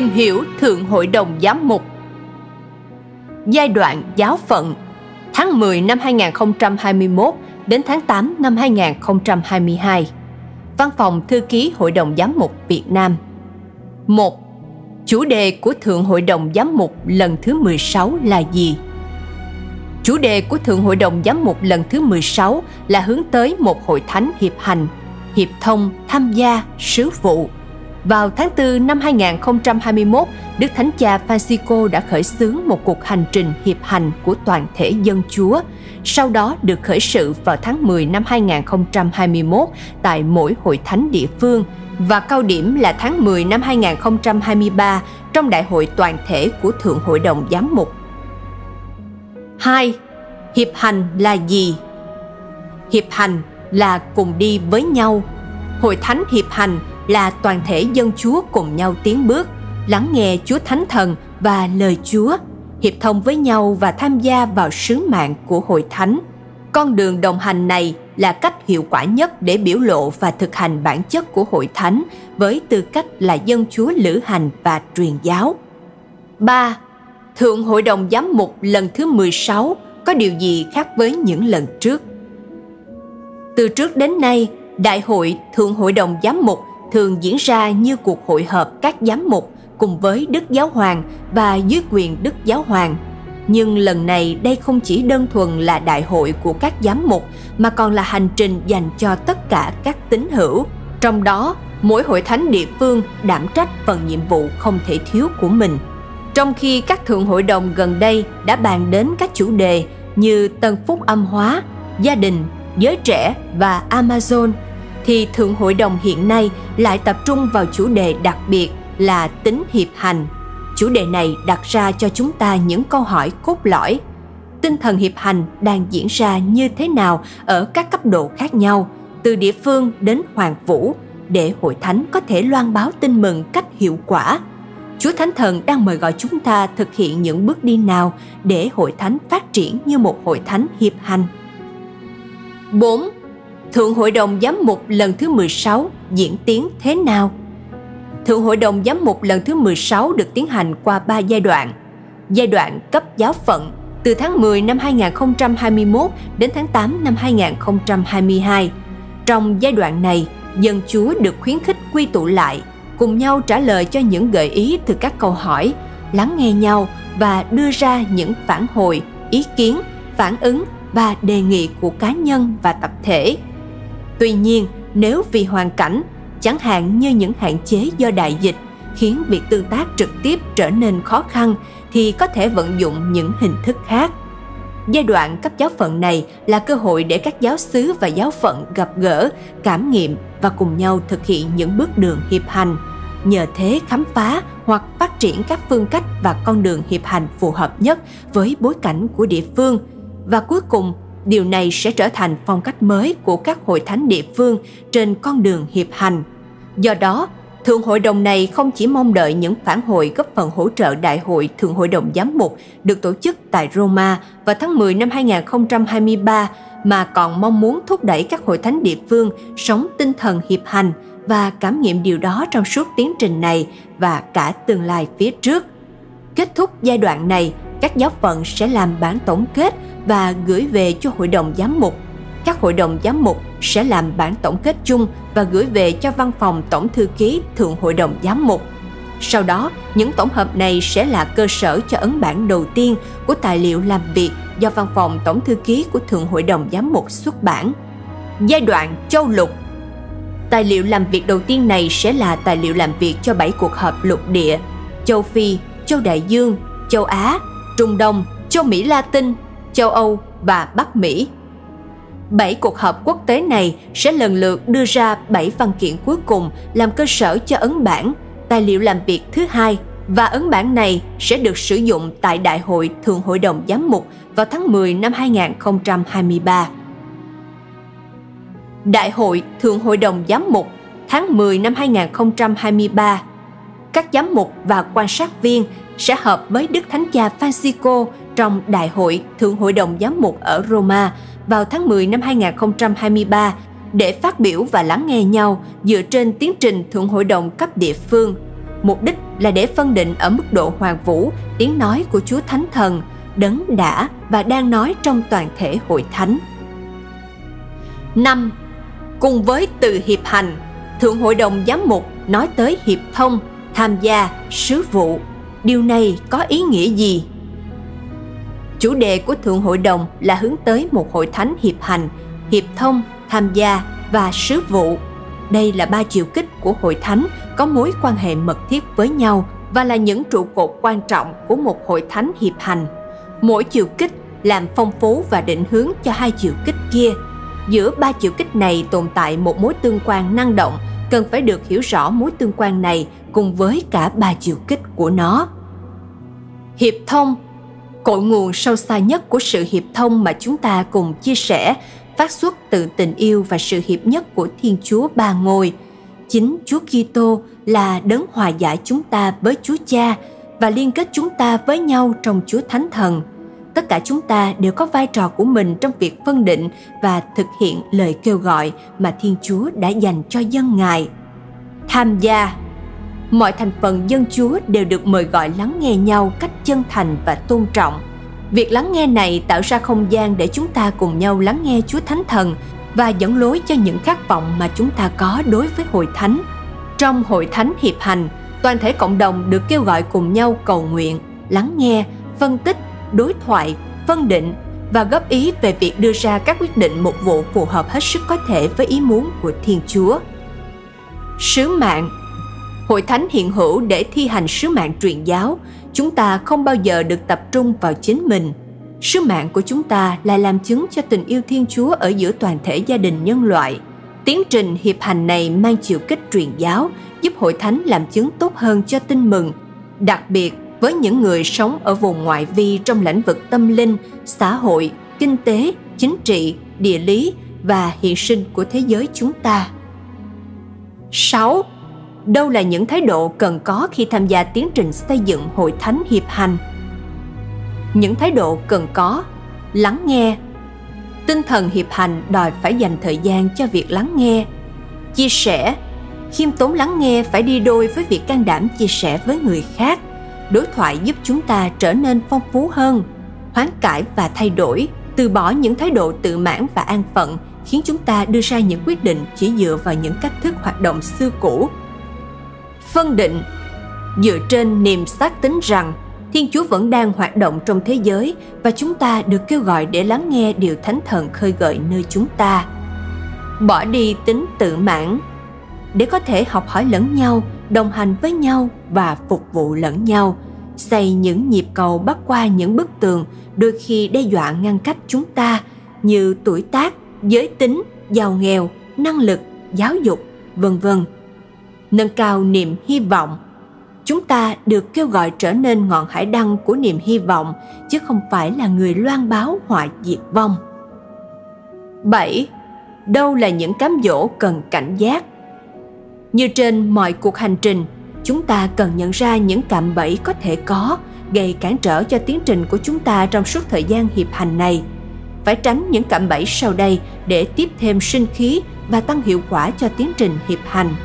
Tìm hiểu Thượng Hội đồng Giám mục. Giai đoạn giáo phận tháng 10 năm 2021 đến tháng 8 năm 2022. Văn phòng Thư ký Hội đồng Giám mục Việt Nam. 1. Chủ đề của Thượng Hội đồng Giám mục lần thứ 16 là gì? Chủ đề của Thượng Hội đồng Giám mục lần thứ 16 là hướng tới một hội thánh hiệp hành, hiệp thông, tham gia, sứ vụ. Vào tháng 4 năm 2021, Đức Thánh Cha Francisco đã khởi xướng một cuộc hành trình hiệp hành của toàn thể dân Chúa, sau đó được khởi sự vào tháng 10 năm 2021 tại mỗi hội thánh địa phương, và cao điểm là tháng 10 năm 2023 trong Đại hội toàn thể của Thượng Hội đồng Giám mục. 2. Hiệp hành là gì? Hiệp hành là cùng đi với nhau. Hội thánh hiệp hành là toàn thể dân Chúa cùng nhau tiến bước, lắng nghe Chúa Thánh Thần và lời Chúa, hiệp thông với nhau và tham gia vào sứ mạng của hội thánh. Con đường đồng hành này là cách hiệu quả nhất để biểu lộ và thực hành bản chất của hội thánh với tư cách là dân Chúa lữ hành và truyền giáo. 3. Thượng Hội đồng Giám mục lần thứ 16 có điều gì khác với những lần trước? Từ trước đến nay, Đại hội Thượng Hội đồng Giám mục thường diễn ra như cuộc hội họp các giám mục cùng với Đức Giáo Hoàng và dưới quyền Đức Giáo Hoàng. Nhưng lần này đây không chỉ đơn thuần là đại hội của các giám mục mà còn là hành trình dành cho tất cả các tín hữu. Trong đó, mỗi hội thánh địa phương đảm trách phần nhiệm vụ không thể thiếu của mình. Trong khi các thượng hội đồng gần đây đã bàn đến các chủ đề như tân phúc âm hóa, gia đình, giới trẻ và Amazon, thì Thượng Hội đồng hiện nay lại tập trung vào chủ đề đặc biệt là tính hiệp hành. Chủ đề này đặt ra cho chúng ta những câu hỏi cốt lõi. Tinh thần hiệp hành đang diễn ra như thế nào ở các cấp độ khác nhau, từ địa phương đến hoàng vũ, để hội thánh có thể loan báo tin mừng cách hiệu quả? Chúa Thánh Thần đang mời gọi chúng ta thực hiện những bước đi nào để hội thánh phát triển như một hội thánh hiệp hành? 4. Thượng Hội đồng Giám mục lần thứ 16 diễn tiến thế nào? Thượng Hội đồng Giám mục lần thứ 16 được tiến hành qua 3 giai đoạn. Giai đoạn cấp giáo phận từ tháng 10 năm 2021 đến tháng 8 năm 2022. Trong giai đoạn này, dân Chúa được khuyến khích quy tụ lại, cùng nhau trả lời cho những gợi ý từ các câu hỏi, lắng nghe nhau và đưa ra những phản hồi, ý kiến, phản ứng và đề nghị của cá nhân và tập thể. Tuy nhiên, nếu vì hoàn cảnh, chẳng hạn như những hạn chế do đại dịch, khiến việc tương tác trực tiếp trở nên khó khăn, thì có thể vận dụng những hình thức khác. Giai đoạn cấp giáo phận này là cơ hội để các giáo xứ và giáo phận gặp gỡ, cảm nghiệm và cùng nhau thực hiện những bước đường hiệp hành, nhờ thế khám phá hoặc phát triển các phương cách và con đường hiệp hành phù hợp nhất với bối cảnh của địa phương. Và cuối cùng, điều này sẽ trở thành phong cách mới của các hội thánh địa phương trên con đường hiệp hành. Do đó, Thượng Hội đồng này không chỉ mong đợi những phản hồi góp phần hỗ trợ Đại hội Thượng Hội đồng Giám mục được tổ chức tại Roma vào tháng 10 năm 2023, mà còn mong muốn thúc đẩy các hội thánh địa phương sống tinh thần hiệp hành và cảm nghiệm điều đó trong suốt tiến trình này và cả tương lai phía trước. Kết thúc giai đoạn này, các giáo phận sẽ làm bản tổng kết và gửi về cho Hội đồng Giám mục. Các hội đồng giám mục sẽ làm bản tổng kết chung và gửi về cho Văn phòng Tổng thư ký Thượng Hội đồng Giám mục. Sau đó, những tổng hợp này sẽ là cơ sở cho ấn bản đầu tiên của tài liệu làm việc do Văn phòng Tổng thư ký của Thượng Hội đồng Giám mục xuất bản. Giai đoạn châu lục. Tài liệu làm việc đầu tiên này sẽ là tài liệu làm việc cho 7 cuộc họp lục địa: châu Phi, châu Đại Dương, châu Á, Trung Đông, châu Mỹ Latin, châu Âu và Bắc Mỹ. 7 cuộc họp quốc tế này sẽ lần lượt đưa ra 7 văn kiện cuối cùng làm cơ sở cho ấn bản, tài liệu làm việc thứ hai, và ấn bản này sẽ được sử dụng tại Đại hội Thượng Hội đồng Giám mục vào tháng 10 năm 2023. Đại hội Thượng Hội đồng Giám mục tháng 10 năm 2023. Các giám mục và quan sát viên sẽ họp với Đức Thánh Cha Francisco trong Đại hội Thượng Hội đồng Giám mục ở Roma vào tháng 10 năm 2023 để phát biểu và lắng nghe nhau dựa trên tiến trình Thượng Hội đồng cấp địa phương. Mục đích là để phân định ở mức độ hoàn vũ tiếng nói của Chúa Thánh Thần, đấng đã và đang nói trong toàn thể hội thánh. 5. Cùng với từ hiệp hành, Thượng Hội đồng Giám mục nói tới hiệp thông, tham gia, sứ vụ. Điều này có ý nghĩa gì? Chủ đề của Thượng Hội đồng là hướng tới một hội thánh hiệp hành, hiệp thông, tham gia và sứ vụ. Đây là 3 chiều kích của hội thánh có mối quan hệ mật thiết với nhau và là những trụ cột quan trọng của một hội thánh hiệp hành. Mỗi chiều kích làm phong phú và định hướng cho 2 chiều kích kia. Giữa 3 chiều kích này tồn tại một mối tương quan năng động, cần phải được hiểu rõ mối tương quan này cùng với cả 3 chiều kích của nó. Hiệp thông. Cội nguồn sâu xa nhất của sự hiệp thông mà chúng ta cùng chia sẻ phát xuất từ tình yêu và sự hiệp nhất của Thiên Chúa Ba Ngôi. Chính Chúa Kitô là đấng hòa giải chúng ta với Chúa Cha và liên kết chúng ta với nhau trong Chúa Thánh Thần. Tất cả chúng ta đều có vai trò của mình trong việc phân định và thực hiện lời kêu gọi mà Thiên Chúa đã dành cho dân Ngài. Tham gia. Mọi thành phần dân Chúa đều được mời gọi lắng nghe nhau cách chân thành và tôn trọng. Việc lắng nghe này tạo ra không gian để chúng ta cùng nhau lắng nghe Chúa Thánh Thần và dẫn lối cho những khát vọng mà chúng ta có đối với hội thánh. Trong hội thánh hiệp hành, toàn thể cộng đồng được kêu gọi cùng nhau cầu nguyện, lắng nghe, phân tích, đối thoại, phân định và góp ý về việc đưa ra các quyết định mục vụ phù hợp hết sức có thể với ý muốn của Thiên Chúa. Sứ mạng. Hội thánh hiện hữu để thi hành sứ mạng truyền giáo. Chúng ta không bao giờ được tập trung vào chính mình. Sứ mạng của chúng ta là làm chứng cho tình yêu Thiên Chúa ở giữa toàn thể gia đình nhân loại. Tiến trình hiệp hành này mang chiều kích truyền giáo, giúp hội thánh làm chứng tốt hơn cho tin mừng, đặc biệt với những người sống ở vùng ngoại vi trong lĩnh vực tâm linh, xã hội, kinh tế, chính trị, địa lý và hiện sinh của thế giới chúng ta. 6. Đâu là những thái độ cần có khi tham gia tiến trình xây dựng hội thánh hiệp hành? Những thái độ cần có: lắng nghe. Tinh thần hiệp hành đòi phải dành thời gian cho việc lắng nghe. Chia sẻ. Khiêm tốn lắng nghe phải đi đôi với việc can đảm chia sẻ với người khác. Đối thoại giúp chúng ta trở nên phong phú hơn. Hoán cải và thay đổi. Từ bỏ những thái độ tự mãn và an phận khiến chúng ta đưa ra những quyết định chỉ dựa vào những cách thức hoạt động xưa cũ. Phân định. Dựa trên niềm xác tín rằng Thiên Chúa vẫn đang hoạt động trong thế giới và chúng ta được kêu gọi để lắng nghe điều Thánh Thần khơi gợi nơi chúng ta. Bỏ đi tính tự mãn. Để có thể học hỏi lẫn nhau, đồng hành với nhau và phục vụ lẫn nhau, xây những nhịp cầu bắc qua những bức tường đôi khi đe dọa ngăn cách chúng ta như tuổi tác, giới tính, giàu nghèo, năng lực, giáo dục, v.v. Nâng cao niềm hy vọng. Chúng ta được kêu gọi trở nên ngọn hải đăng của niềm hy vọng, chứ không phải là người loan báo họa diệt vong. 7. Đâu là những cám dỗ cần cảnh giác? Như trên mọi cuộc hành trình, chúng ta cần nhận ra những cạm bẫy có thể có, gây cản trở cho tiến trình của chúng ta trong suốt thời gian hiệp hành này. Phải tránh những cạm bẫy sau đây để tiếp thêm sinh khí và tăng hiệu quả cho tiến trình hiệp hành.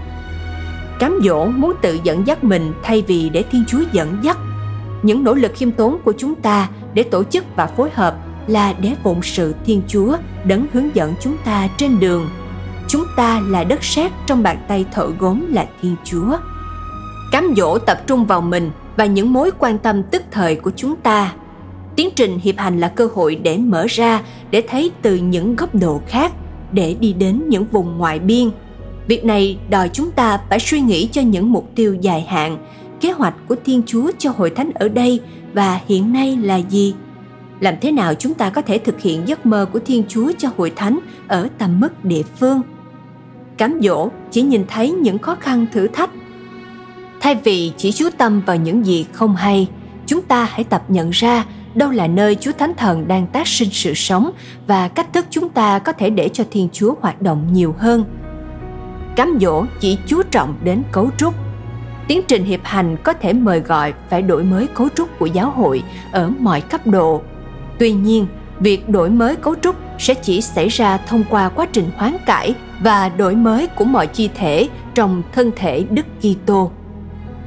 Cám dỗ muốn tự dẫn dắt mình thay vì để Thiên Chúa dẫn dắt. Những nỗ lực khiêm tốn của chúng ta để tổ chức và phối hợp là để phụng sự Thiên Chúa đấng hướng dẫn chúng ta trên đường. Chúng ta là đất sét trong bàn tay thợ gốm là Thiên Chúa. Cám dỗ tập trung vào mình và những mối quan tâm tức thời của chúng ta. Tiến trình hiệp hành là cơ hội để mở ra, để thấy từ những góc độ khác, để đi đến những vùng ngoại biên. Việc này đòi chúng ta phải suy nghĩ cho những mục tiêu dài hạn, kế hoạch của Thiên Chúa cho hội thánh ở đây và hiện nay là gì? Làm thế nào chúng ta có thể thực hiện giấc mơ của Thiên Chúa cho hội thánh ở tầm mức địa phương? Cám dỗ chỉ nhìn thấy những khó khăn thử thách. Thay vì chỉ chú tâm vào những gì không hay, chúng ta hãy tập nhận ra đâu là nơi Chúa Thánh Thần đang tác sinh sự sống và cách thức chúng ta có thể để cho Thiên Chúa hoạt động nhiều hơn. Cám dỗ chỉ chú trọng đến cấu trúc. Tiến trình hiệp hành có thể mời gọi phải đổi mới cấu trúc của giáo hội ở mọi cấp độ. Tuy nhiên, việc đổi mới cấu trúc sẽ chỉ xảy ra thông qua quá trình hoán cải và đổi mới của mọi chi thể trong thân thể Đức Kitô.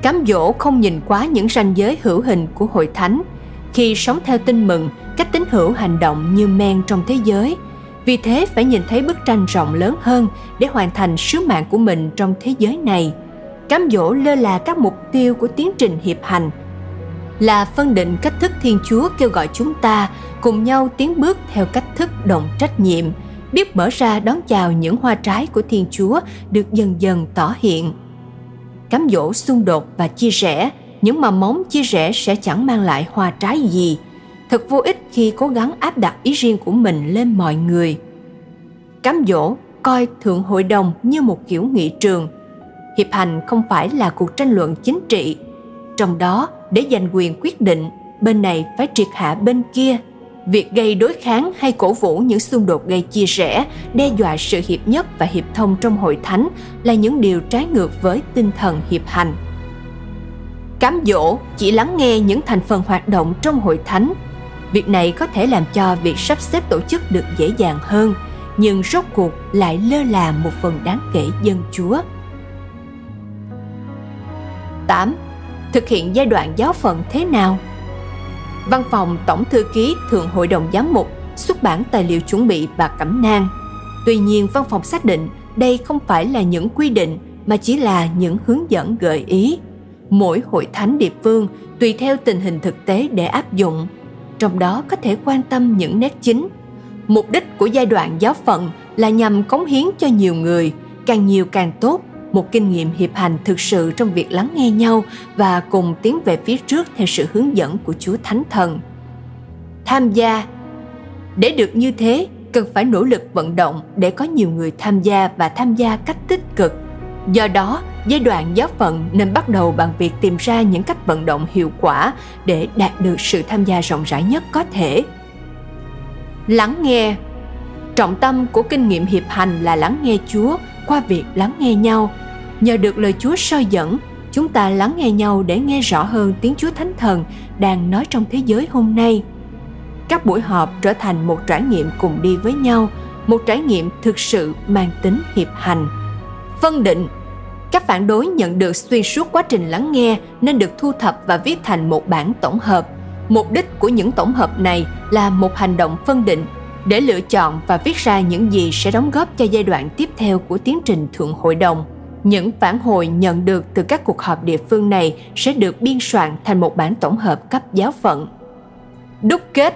Cám dỗ không nhìn quá những ranh giới hữu hình của hội thánh. Khi sống theo tin mừng, các tín hữu hành động như men trong thế giới. Vì thế phải nhìn thấy bức tranh rộng lớn hơn để hoàn thành sứ mạng của mình trong thế giới này. Cám dỗ lơ là các mục tiêu của tiến trình hiệp hành, là phân định cách thức Thiên Chúa kêu gọi chúng ta cùng nhau tiến bước theo cách thức đồng trách nhiệm, biết mở ra đón chào những hoa trái của Thiên Chúa được dần dần tỏ hiện. Cám dỗ xung đột và chia rẽ, những mầm móng chia rẽ sẽ chẳng mang lại hoa trái gì. Thật vô ích khi cố gắng áp đặt ý riêng của mình lên mọi người. Cám dỗ coi Thượng Hội đồng như một kiểu nghị trường. Hiệp hành không phải là cuộc tranh luận chính trị. Trong đó, để giành quyền quyết định, bên này phải triệt hạ bên kia. Việc gây đối kháng hay cổ vũ những xung đột gây chia rẽ, đe dọa sự hiệp nhất và hiệp thông trong hội thánh là những điều trái ngược với tinh thần hiệp hành. Cám dỗ chỉ lắng nghe những thành phần hoạt động trong hội thánh. Việc này có thể làm cho việc sắp xếp tổ chức được dễ dàng hơn, nhưng rốt cuộc lại lơ là một phần đáng kể dân Chúa. 8. Thực hiện giai đoạn giáo phận thế nào? Văn phòng Tổng thư ký Thượng Hội đồng Giám mục xuất bản tài liệu chuẩn bị và cẩm nang. Tuy nhiên, văn phòng xác định đây không phải là những quy định mà chỉ là những hướng dẫn gợi ý. Mỗi hội thánh địa phương tùy theo tình hình thực tế để áp dụng. Trong đó có thể quan tâm những nét chính. Mục đích của giai đoạn giáo phận là nhằm cống hiến cho nhiều người, càng nhiều càng tốt, một kinh nghiệm hiệp hành thực sự trong việc lắng nghe nhau và cùng tiến về phía trước theo sự hướng dẫn của Chúa Thánh Thần. Tham gia. Để được như thế, cần phải nỗ lực vận động để có nhiều người tham gia và tham gia cách tích cực. Do đó, giai đoạn giáo phận nên bắt đầu bằng việc tìm ra những cách vận động hiệu quả để đạt được sự tham gia rộng rãi nhất có thể. Lắng nghe. Trọng tâm của kinh nghiệm hiệp hành là lắng nghe Chúa qua việc lắng nghe nhau. Nhờ được lời Chúa soi dẫn, chúng ta lắng nghe nhau để nghe rõ hơn tiếng Chúa Thánh Thần đang nói trong thế giới hôm nay. Các buổi họp trở thành một trải nghiệm cùng đi với nhau, một trải nghiệm thực sự mang tính hiệp hành. Phân định. Các phản đối nhận được xuyên suốt quá trình lắng nghe nên được thu thập và viết thành một bản tổng hợp. Mục đích của những tổng hợp này là một hành động phân định để lựa chọn và viết ra những gì sẽ đóng góp cho giai đoạn tiếp theo của tiến trình Thượng Hội đồng. Những phản hồi nhận được từ các cuộc họp địa phương này sẽ được biên soạn thành một bản tổng hợp cấp giáo phận. Đúc kết.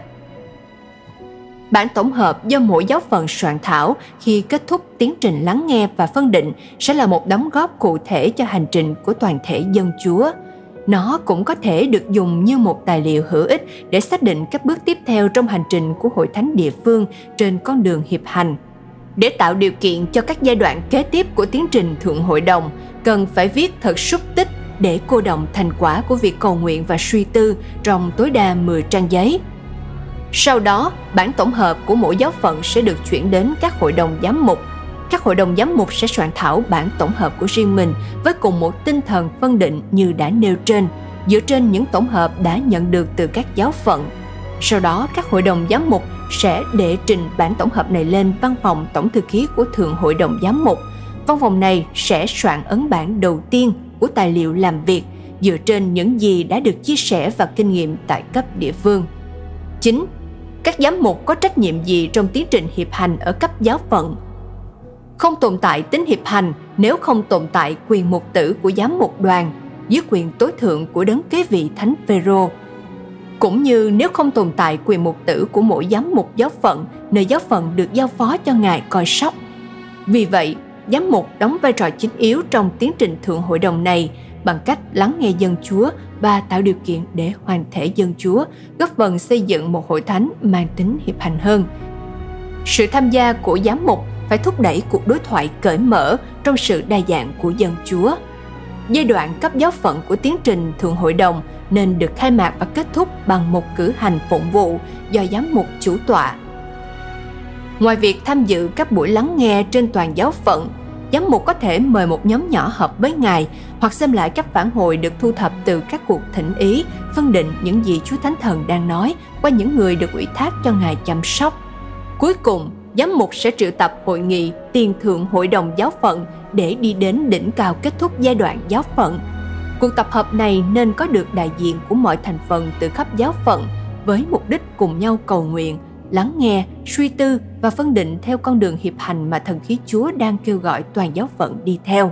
Bản tổng hợp do mỗi giáo phận soạn thảo khi kết thúc tiến trình lắng nghe và phân định sẽ là một đóng góp cụ thể cho hành trình của toàn thể dân Chúa. Nó cũng có thể được dùng như một tài liệu hữu ích để xác định các bước tiếp theo trong hành trình của hội thánh địa phương trên con đường hiệp hành. Để tạo điều kiện cho các giai đoạn kế tiếp của tiến trình Thượng Hội đồng, cần phải viết thật xúc tích để cô đọng thành quả của việc cầu nguyện và suy tư trong tối đa 10 trang giấy. Sau đó, bản tổng hợp của mỗi giáo phận sẽ được chuyển đến các hội đồng giám mục. Các hội đồng giám mục sẽ soạn thảo bản tổng hợp của riêng mình với cùng một tinh thần phân định như đã nêu trên, dựa trên những tổng hợp đã nhận được từ các giáo phận. Sau đó, các hội đồng giám mục sẽ đệ trình bản tổng hợp này lên văn phòng tổng thư ký của Thượng Hội đồng Giám mục. Văn phòng này sẽ soạn ấn bản đầu tiên của tài liệu làm việc dựa trên những gì đã được chia sẻ và kinh nghiệm tại cấp địa phương. 9. Các giám mục có trách nhiệm gì trong tiến trình hiệp hành ở cấp giáo phận? Không tồn tại tính hiệp hành nếu không tồn tại quyền mục tử của giám mục đoàn dưới quyền tối thượng của đấng kế vị Thánh Phêrô, cũng như nếu không tồn tại quyền mục tử của mỗi giám mục giáo phận nơi giáo phận được giao phó cho ngài coi sóc. Vì vậy, giám mục đóng vai trò chính yếu trong tiến trình Thượng Hội đồng này bằng cách lắng nghe dân Chúa và tạo điều kiện để hoàn thể dân Chúa, góp phần xây dựng một hội thánh mang tính hiệp hành hơn. Sự tham gia của giám mục phải thúc đẩy cuộc đối thoại cởi mở trong sự đa dạng của dân Chúa. Giai đoạn cấp giáo phận của tiến trình Thượng Hội đồng nên được khai mạc và kết thúc bằng một cử hành phụng vụ do giám mục chủ tọa. Ngoài việc tham dự các buổi lắng nghe trên toàn giáo phận, giám mục có thể mời một nhóm nhỏ họp với ngài hoặc xem lại các phản hồi được thu thập từ các cuộc thỉnh ý, phân định những gì Chúa Thánh Thần đang nói qua những người được ủy thác cho ngài chăm sóc. Cuối cùng, giám mục sẽ triệu tập hội nghị tiền Thượng Hội đồng giáo phận để đi đến đỉnh cao kết thúc giai đoạn giáo phận. Cuộc tập hợp này nên có được đại diện của mọi thành phần từ khắp giáo phận với mục đích cùng nhau cầu nguyện, lắng nghe, suy tư và phân định theo con đường hiệp hành mà Thần khí Chúa đang kêu gọi toàn giáo phận đi theo.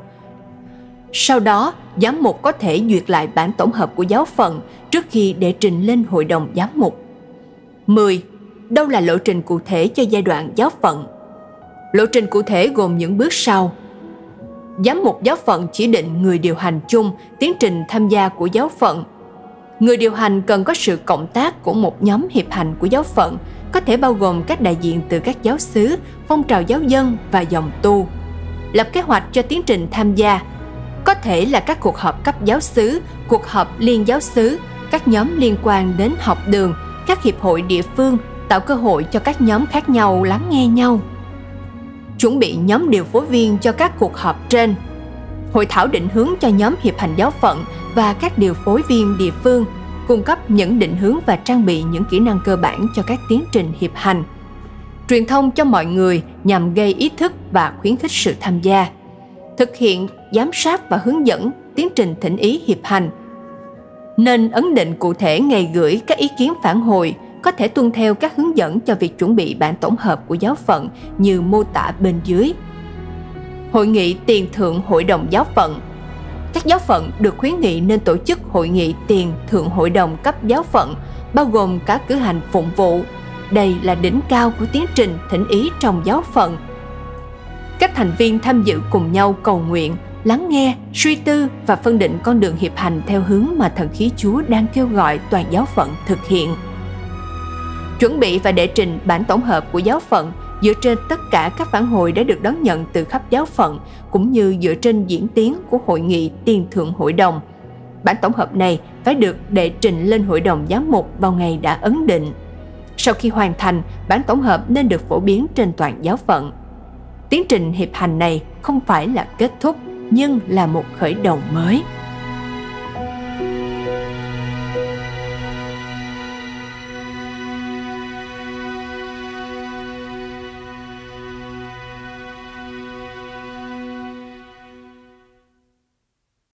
Sau đó, giám mục có thể duyệt lại bản tổng hợp của giáo phận trước khi đệ trình lên hội đồng giám mục. 10. Đâu là lộ trình cụ thể cho giai đoạn giáo phận? Lộ trình cụ thể gồm những bước sau. Giám mục giáo phận chỉ định người điều hành chung tiến trình tham gia của giáo phận. Người điều hành cần có sự cộng tác của một nhóm hiệp hành của giáo phận, có thể bao gồm các đại diện từ các giáo xứ, phong trào giáo dân và dòng tu. Lập kế hoạch cho tiến trình tham gia, có thể là các cuộc họp cấp giáo xứ, cuộc họp liên giáo xứ, các nhóm liên quan đến học đường, các hiệp hội địa phương, tạo cơ hội cho các nhóm khác nhau lắng nghe nhau. Chuẩn bị nhóm điều phối viên cho các cuộc họp trên. Hội thảo định hướng cho nhóm hiệp hành giáo phận và các điều phối viên địa phương, cung cấp những định hướng và trang bị những kỹ năng cơ bản cho các tiến trình hiệp hành. Truyền thông cho mọi người nhằm gây ý thức và khuyến khích sự tham gia. Thực hiện, giám sát và hướng dẫn tiến trình thỉnh ý hiệp hành. Nên ấn định cụ thể ngày gửi các ý kiến phản hồi, có thể tuân theo các hướng dẫn cho việc chuẩn bị bản tổng hợp của giáo phận như mô tả bên dưới. Hội nghị tiền thượng hội đồng giáo phận. Các giáo phận được khuyến nghị nên tổ chức hội nghị tiền thượng hội đồng cấp giáo phận, bao gồm cả cử hành phụng vụ. Đây là đỉnh cao của tiến trình thỉnh ý trong giáo phận. Các thành viên tham dự cùng nhau cầu nguyện, lắng nghe, suy tư và phân định con đường hiệp hành theo hướng mà Thần khí Chúa đang kêu gọi toàn giáo phận thực hiện. Chuẩn bị và đệ trình bản tổng hợp của giáo phận dựa trên tất cả các phản hồi đã được đón nhận từ khắp giáo phận, cũng như dựa trên diễn tiến của hội nghị tiền thượng hội đồng. Bản tổng hợp này phải được đệ trình lên hội đồng giám mục vào ngày đã ấn định. Sau khi hoàn thành, bản tổng hợp nên được phổ biến trên toàn giáo phận. Tiến trình hiệp hành này không phải là kết thúc, nhưng là một khởi đầu mới.